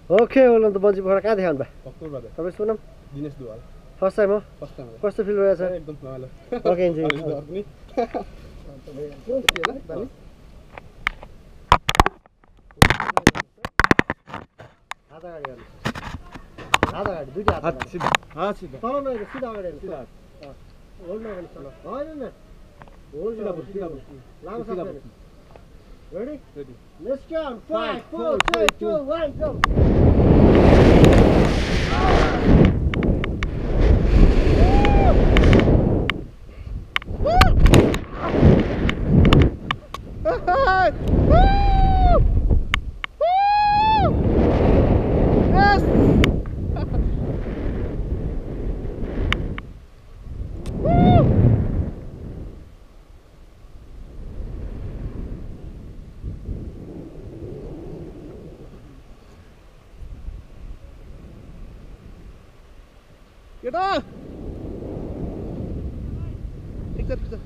Okay बोल्नु त bungee Pokhara कहाँ देखाउनु भयो अक्टोबर तपाईँ सुनौँ दिनेश दुवाल फर्स्ट टाइम हो फर्स्ट टाइम कस्तो फिल भइरहेछ एकदम रमाइलो ओके इन्जोय पनि हात अगाडि गर्नु हात अगाडि दुईटा हात सिधा सिधा तल नहेर सिधा अगाडि हेर्नु सिधा होल्ड नगर्नु तल होइन न होल्ड सिधा लामो साथ हेर्नु Ready? Ready. Let's count. 5, 4, 3, 2, 1, go. केटा एकचोटि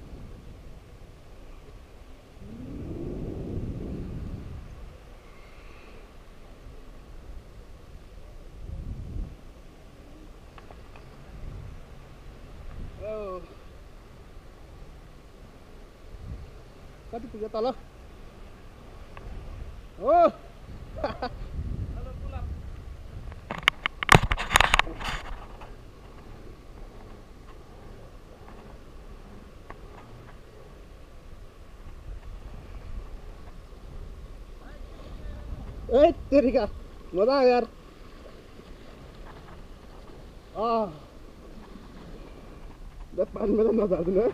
कति पुग्यो तल हो तेरी का मजा आया यार पानी में तो मजा आता है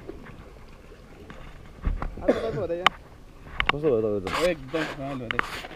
कस्तो भयो तपाईको एकदम रमाइलो भयो